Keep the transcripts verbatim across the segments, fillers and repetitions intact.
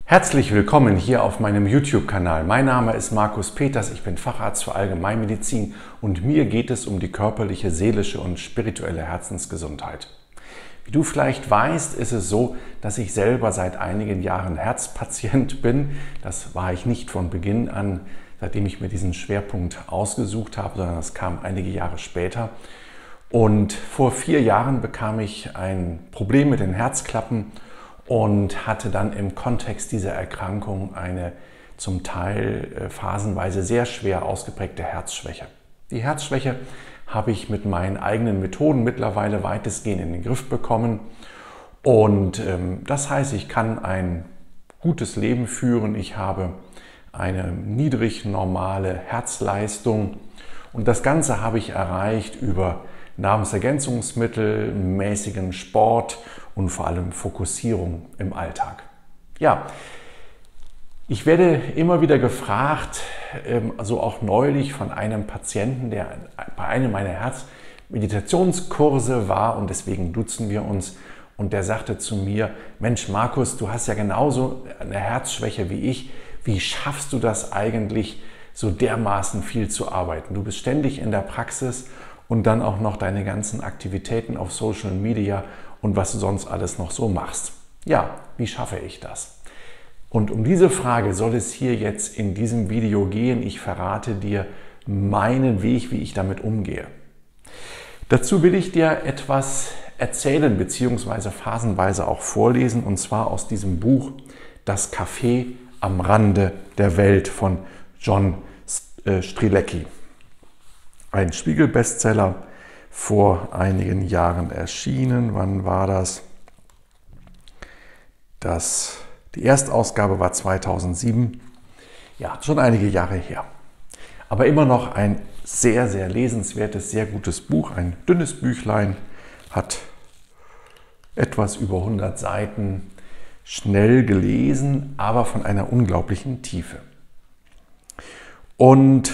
Herzlich willkommen hier auf meinem YouTube-Kanal. Mein Name ist Markus Peters, ich bin Facharzt für Allgemeinmedizin und mir geht es um die körperliche, seelische und spirituelle Herzensgesundheit. Wie du vielleicht weißt, ist es so, dass ich selber seit einigen Jahren Herzpatient bin. Das war ich nicht von Beginn an, seitdem ich mir diesen Schwerpunkt ausgesucht habe, sondern das kam einige Jahre später. Und vor vier Jahren bekam ich ein Problem mit den Herzklappen und hatte dann im Kontext dieser Erkrankung eine zum Teil äh, phasenweise sehr schwer ausgeprägte Herzschwäche. Die Herzschwäche habe ich mit meinen eigenen Methoden mittlerweile weitestgehend in den Griff bekommen. Und ähm, das heißt, ich kann ein gutes Leben führen. Ich habe eine niedrig normale Herzleistung. Und das Ganze habe ich erreicht über Nahrungsergänzungsmittel, mäßigen Sport und vor allem Fokussierung im Alltag. Ja, ich werde immer wieder gefragt, also auch neulich von einem Patienten, der bei einem meiner Herzmeditationskurse war und deswegen duzen wir uns, und der sagte zu mir: Mensch Markus, du hast ja genauso eine Herzschwäche wie ich, wie schaffst du das eigentlich, so dermaßen viel zu arbeiten? Du bist ständig in der Praxis und dann auch noch deine ganzen Aktivitäten auf Social Media und was du sonst alles noch so machst. Ja, wie schaffe ich das? Und um diese Frage soll es hier jetzt in diesem Video gehen. Ich verrate dir meinen Weg, wie ich damit umgehe. Dazu will ich dir etwas erzählen bzw. phasenweise auch vorlesen, und zwar aus diesem Buch Das Café am Rande der Welt von John Strilecki. Ein Spiegel-Bestseller, vor einigen Jahren erschienen. Wann war das? Das die Erstausgabe war zweitausendsieben. Ja, schon einige Jahre her. Aber immer noch ein sehr, sehr lesenswertes, sehr gutes Buch. Ein dünnes Büchlein, hat etwas über hundert Seiten, schnell gelesen, aber von einer unglaublichen Tiefe. Und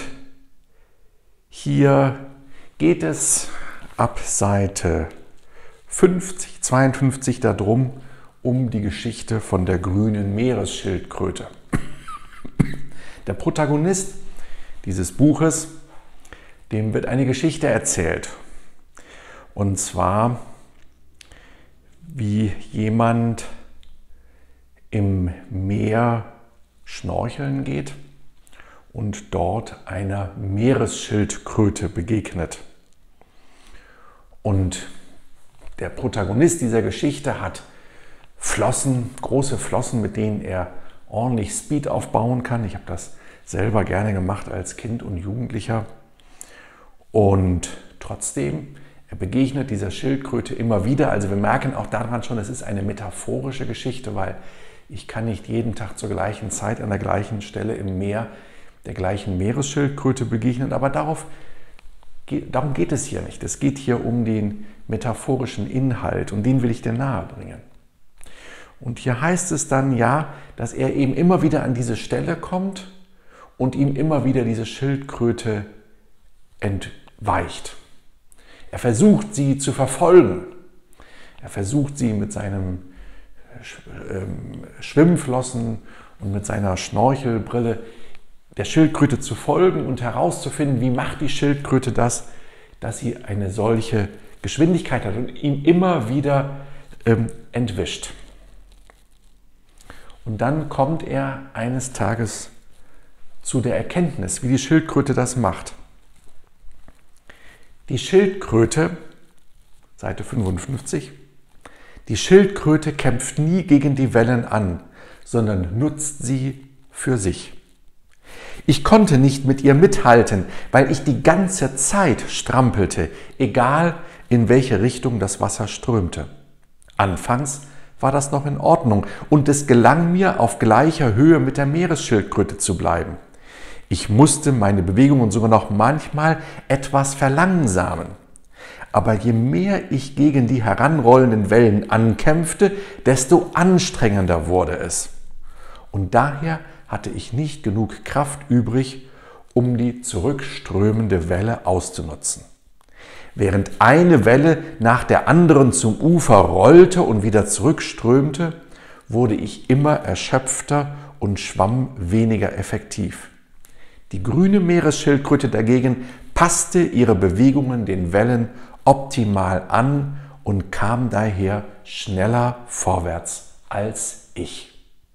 hier geht es ab Seite fünfzig, zweiundfünfzig darum, um die Geschichte von der grünen Meeresschildkröte. Der Protagonist dieses Buches, dem wird eine Geschichte erzählt. Und zwar, wie jemand im Meer schnorcheln geht und dort einer Meeresschildkröte begegnet. Und der Protagonist dieser Geschichte hat Flossen, große Flossen, mit denen er ordentlich Speed aufbauen kann. Ich habe das selber gerne gemacht als Kind und Jugendlicher. Und trotzdem, er begegnet dieser Schildkröte immer wieder. Also wir merken auch daran schon, es ist eine metaphorische Geschichte, weil ich kann nicht jeden Tag zur gleichen Zeit an der gleichen Stelle im Meer der gleichen Meeresschildkröte begegnen, aber darauf, darum geht es hier nicht. Es geht hier um den metaphorischen Inhalt und den will ich dir nahebringen. Und hier heißt es dann ja, dass er eben immer wieder an diese Stelle kommt und ihm immer wieder diese Schildkröte entweicht. Er versucht, sie zu verfolgen. Er versucht, sie mit seinen Schwimmflossen und mit seiner Schnorchelbrille der Schildkröte zu folgen und herauszufinden, wie macht die Schildkröte das, dass sie eine solche Geschwindigkeit hat und ihn immer wieder ähm, entwischt. Und dann kommt er eines Tages zu der Erkenntnis, wie die Schildkröte das macht. Die Schildkröte, Seite fünfundfünfzig, die Schildkröte kämpft nie gegen die Wellen an, sondern nutzt sie für sich. Ich konnte nicht mit ihr mithalten, weil ich die ganze Zeit strampelte, egal in welche Richtung das Wasser strömte. Anfangs war das noch in Ordnung und es gelang mir, auf gleicher Höhe mit der Meeresschildkröte zu bleiben. Ich musste meine Bewegungen sogar noch manchmal etwas verlangsamen. Aber je mehr ich gegen die heranrollenden Wellen ankämpfte, desto anstrengender wurde es. Und daher hatte ich nicht genug Kraft übrig, um die zurückströmende Welle auszunutzen. Während eine Welle nach der anderen zum Ufer rollte und wieder zurückströmte, wurde ich immer erschöpfter und schwamm weniger effektiv. Die grüne Meeresschildkröte dagegen passte ihre Bewegungen den Wellen optimal an und kam daher schneller vorwärts als ich.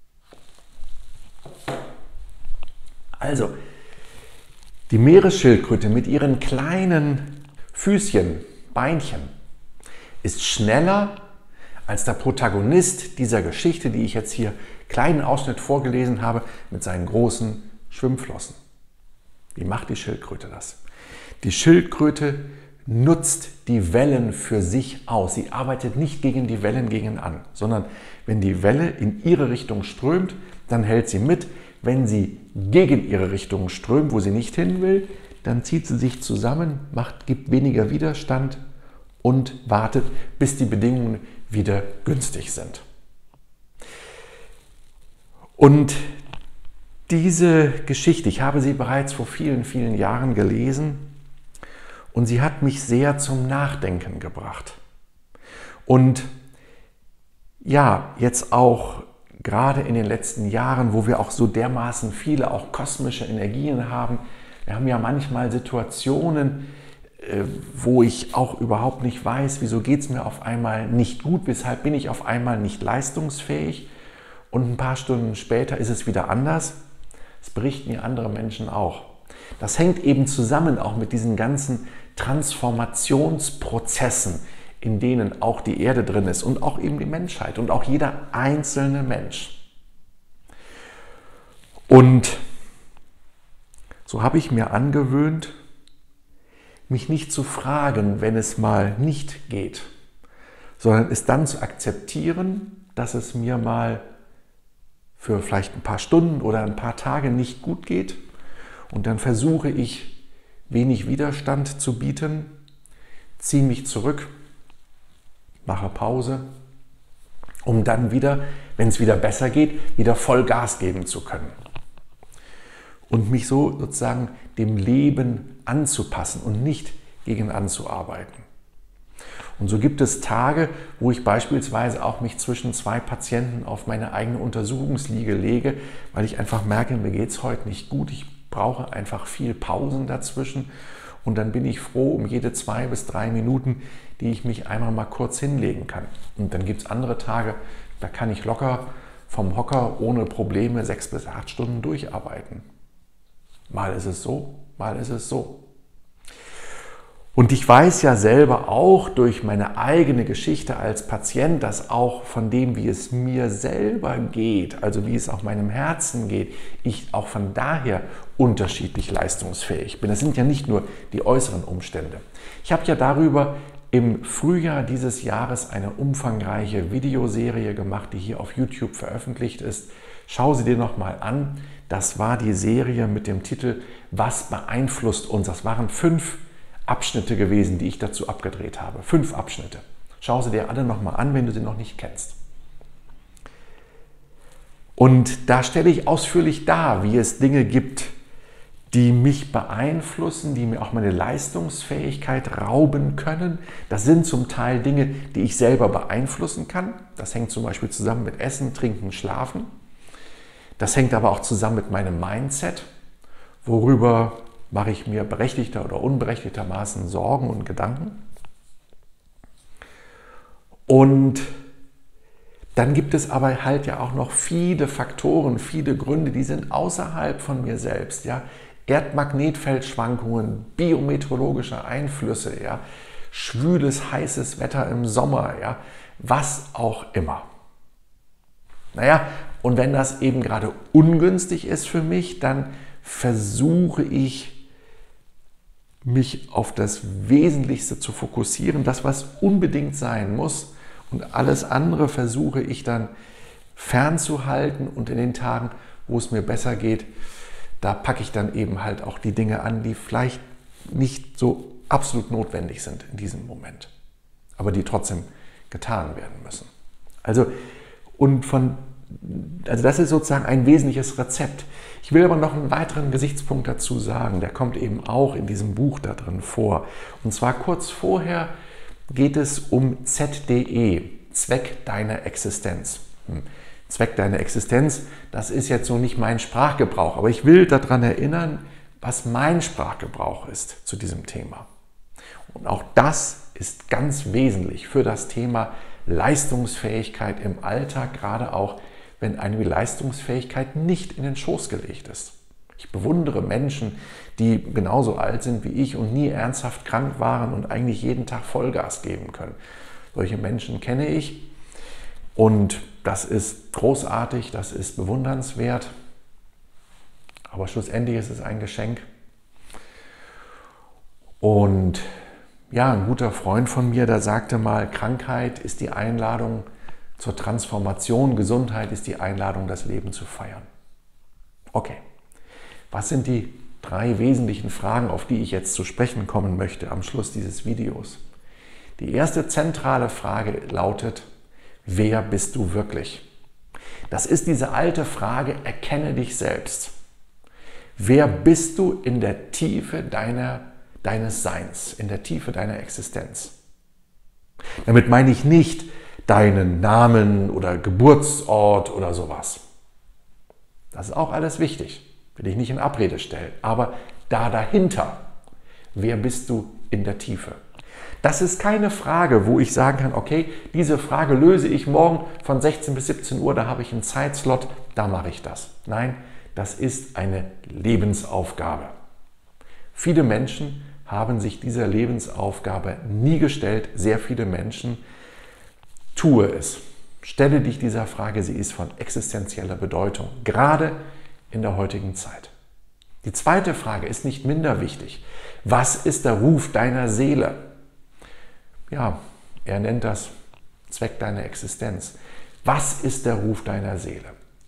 Also, die Meeresschildkröte mit ihren kleinen Füßchen, Beinchen, ist schneller als der Protagonist dieser Geschichte, die ich jetzt hier kleinen Ausschnitt vorgelesen habe, mit seinen großen Schwimmflossen. Wie macht die Schildkröte das? Die Schildkröte nutzt die Wellen für sich aus. Sie arbeitet nicht gegen die Wellen gegen an, sondern wenn die Welle in ihre Richtung strömt, dann hält sie mit. Wenn sie gegen ihre Richtung strömt, wo sie nicht hin will, dann zieht sie sich zusammen, macht, gibt weniger Widerstand und wartet, bis die Bedingungen wieder günstig sind. Und diese Geschichte, ich habe sie bereits vor vielen, vielen Jahren gelesen und sie hat mich sehr zum Nachdenken gebracht. Und ja, jetzt auch gerade in den letzten Jahren, wo wir auch so dermaßen viele auch kosmische Energien haben, wir haben ja manchmal Situationen, wo ich auch überhaupt nicht weiß, wieso geht es mir auf einmal nicht gut, weshalb bin ich auf einmal nicht leistungsfähig und ein paar Stunden später ist es wieder anders. Das berichten ja andere Menschen auch. Das hängt eben zusammen auch mit diesen ganzen Transformationsprozessen, in denen auch die Erde drin ist und auch eben die Menschheit und auch jeder einzelne Mensch. Und so habe ich mir angewöhnt, mich nicht zu fragen, wenn es mal nicht geht, sondern es dann zu akzeptieren, dass es mir mal für vielleicht ein paar Stunden oder ein paar Tage nicht gut geht. Und dann versuche ich, wenig Widerstand zu bieten, ziehe mich zurück, mache Pause, um dann wieder, wenn es wieder besser geht, wieder voll Gas geben zu können. Und mich so sozusagen dem Leben anzupassen und nicht gegen anzuarbeiten. Und so gibt es Tage, wo ich beispielsweise auch mich zwischen zwei Patienten auf meine eigene Untersuchungsliege lege, weil ich einfach merke, mir geht es heute nicht gut. Ich brauche einfach viel Pausen dazwischen. Und dann bin ich froh um jede zwei bis drei Minuten, die ich mich einmal mal kurz hinlegen kann. Und dann gibt es andere Tage, da kann ich locker vom Hocker ohne Probleme sechs bis acht Stunden durcharbeiten. Mal ist es so, mal ist es so. Und ich weiß ja selber auch durch meine eigene Geschichte als Patient, dass auch von dem, wie es mir selber geht, also wie es auch meinem Herzen geht, ich auch von daher unterschiedlich leistungsfähig bin. Das sind ja nicht nur die äußeren Umstände. Ich habe ja darüber im Frühjahr dieses Jahres eine umfangreiche Videoserie gemacht, die hier auf YouTube veröffentlicht ist. Schau sie dir nochmal an. Das war die Serie mit dem Titel Was beeinflusst uns? Das waren fünf Abschnitte gewesen, die ich dazu abgedreht habe. Fünf Abschnitte. Schau sie dir alle nochmal an, wenn du sie noch nicht kennst. Und da stelle ich ausführlich dar, wie es Dinge gibt, die mich beeinflussen, die mir auch meine Leistungsfähigkeit rauben können. Das sind zum Teil Dinge, die ich selber beeinflussen kann. Das hängt zum Beispiel zusammen mit Essen, Trinken, Schlafen. Das hängt aber auch zusammen mit meinem Mindset, worüber mache ich mir berechtigter oder unberechtigtermaßen Sorgen und Gedanken. Und dann gibt es aber halt ja auch noch viele Faktoren, viele Gründe, die sind außerhalb von mir selbst. Ja? Erdmagnetfeldschwankungen, biometeorologische Einflüsse, ja? Schwüles, heißes Wetter im Sommer, ja? Was auch immer. Naja, und wenn das eben gerade ungünstig ist für mich, dann versuche ich, mich auf das Wesentlichste zu fokussieren, das, was unbedingt sein muss. Und alles andere versuche ich dann fernzuhalten. Und in den Tagen, wo es mir besser geht, da packe ich dann eben halt auch die Dinge an, die vielleicht nicht so absolut notwendig sind in diesem Moment, aber die trotzdem getan werden müssen. Also, und von, also das ist sozusagen ein wesentliches Rezept. Ich will aber noch einen weiteren Gesichtspunkt dazu sagen, der kommt eben auch in diesem Buch da drin vor. Und zwar kurz vorher geht es um Z D E, Zweck deiner Existenz. Zweck deiner Existenz, das ist jetzt so nicht mein Sprachgebrauch, aber ich will daran erinnern, was mein Sprachgebrauch ist zu diesem Thema. Und auch das ist ganz wesentlich für das Thema Leistungsfähigkeit im Alltag, gerade auch, wenn eine Leistungsfähigkeit nicht in den Schoß gelegt ist. Ich bewundere Menschen, die genauso alt sind wie ich und nie ernsthaft krank waren und eigentlich jeden Tag Vollgas geben können. Solche Menschen kenne ich und das ist großartig, das ist bewundernswert, aber schlussendlich ist es ein Geschenk. Und ja, ein guter Freund von mir, der sagte mal, Krankheit ist die Einladung zur Transformation, Gesundheit ist die Einladung, das Leben zu feiern. Okay, was sind die drei wesentlichen Fragen, auf die ich jetzt zu sprechen kommen möchte am Schluss dieses Videos? Die erste zentrale Frage lautet, wer bist du wirklich? Das ist diese alte Frage, erkenne dich selbst. Wer bist du in der Tiefe deiner, deines Seins, in der Tiefe deiner Existenz? Damit meine ich nicht deinen Namen oder Geburtsort oder sowas. Das ist auch alles wichtig, will ich nicht in Abrede stellen. Aber da dahinter, wer bist du in der Tiefe? Das ist keine Frage, wo ich sagen kann, okay, diese Frage löse ich morgen von sechzehn bis siebzehn Uhr, da habe ich einen Zeitslot, da mache ich das. Nein, das ist eine Lebensaufgabe. Viele Menschen haben sich dieser Lebensaufgabe nie gestellt. Sehr viele Menschen tue es. Stelle dich dieser Frage, sie ist von existenzieller Bedeutung, gerade in der heutigen Zeit. Die zweite Frage ist nicht minder wichtig. Was ist der Ruf deiner Seele? Ja, er nennt das Zweck deiner Existenz. Was ist der Ruf deiner Seele?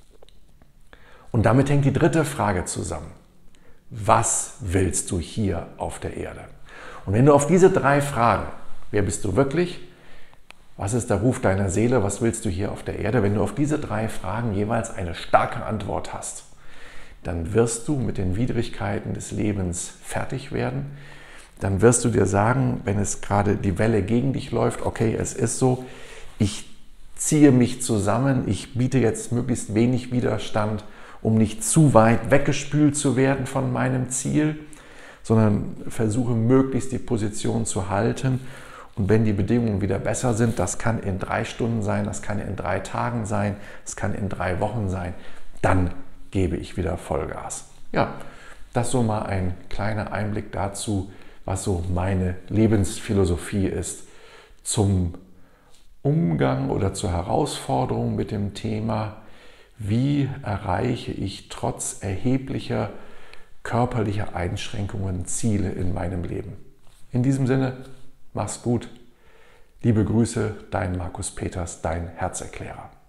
Und damit hängt die dritte Frage zusammen. Was willst du hier auf der Erde? Und wenn du auf diese drei Fragen, wer bist du wirklich? Was ist der Ruf deiner Seele? Was willst du hier auf der Erde? Wenn du auf diese drei Fragen jeweils eine starke Antwort hast, dann wirst du mit den Widrigkeiten des Lebens fertig werden. Dann wirst du dir sagen, wenn es gerade die Welle gegen dich läuft, okay, es ist so, ich ziehe mich zusammen, ich biete jetzt möglichst wenig Widerstand, um nicht zu weit weggespült zu werden von meinem Ziel, sondern versuche möglichst die Position zu halten. Und wenn die Bedingungen wieder besser sind, das kann in drei Stunden sein, das kann in drei Tagen sein, das kann in drei Wochen sein, dann gebe ich wieder Vollgas. Ja, das so mal ein kleiner Einblick dazu, was so meine Lebensphilosophie ist zum Umgang oder zur Herausforderung mit dem Thema, wie erreiche ich trotz erheblicher körperlicher Einschränkungen Ziele in meinem Leben. In diesem Sinne, mach's gut. Liebe Grüße, dein Markus Peters, dein Herzerklärer.